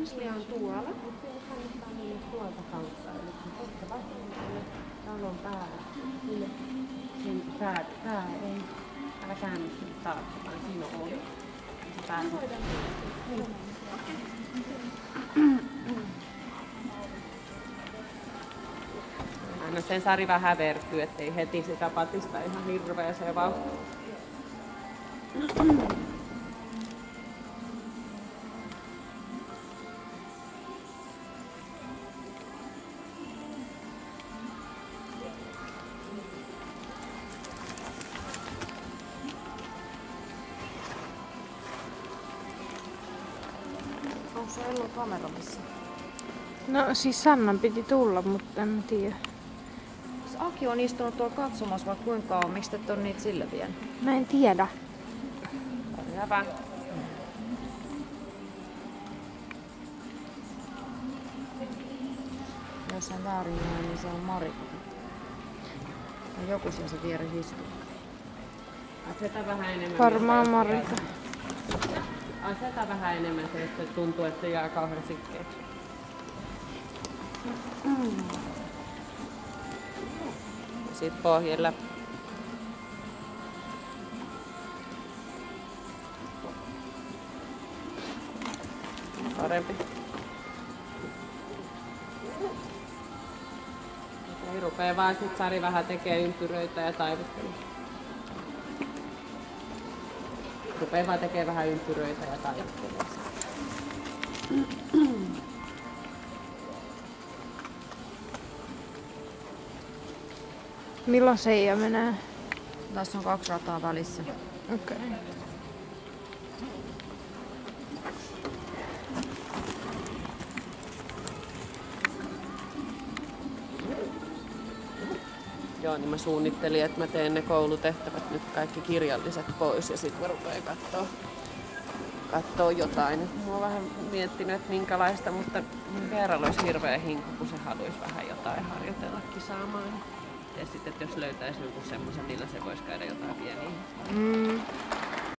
kanslia on tuolla, mutta sinne kannattaa mennä tuolta kautta. Eli tuosta vasemmalle talon päälle. Sinne sen pää ei. Älä käänny sinne taakse, vaan siinä on ovi. Aina sen Sari vähän hävertyy, ettei heti sitä patista ihan hirveäseen vauhtiin. Onko se Ellun kamera missä? No siis Sannan piti tulla, mutta en tiedä. Aki on istunut tuolla katsomassa vai kuinka kauan? Miksi te on niitä sille vienyt? Mä en tiedä. Hyvä. Jos en väärin näe, niin se on Marika. Ja joku siellä se vieressä istuu. Aseta vähän enemmän. Varmaan Marika. Aseta vähän enemmän se, että tuntuu, että jää kauhean sikkeeksi. Ja sit pohjella. Parempi. Ei rupee vaan sit Sari vähän tekee ympyröitä ja taivuttelua. Rupee vaan tekee vähän ympyröitä ja taivuttelua. Milloin Seija menee? Tässä on 2 rataa välissä. Okei. Okay. Joo, niin mä suunnittelin, että mä teen ne koulutehtävät nyt kaikki kirjalliset pois ja sit mä rupeen kattoo jotain. Mä oon vähän miettinyt, että minkälaista, mutta Veeralla olisi hirveä hinku, kun se haluaisi vähän jotain harjoitella kisaamaan. Ja sitten, että jos löytäisi jonkun semmoisen, millä se voisi käydä jotain pieniä.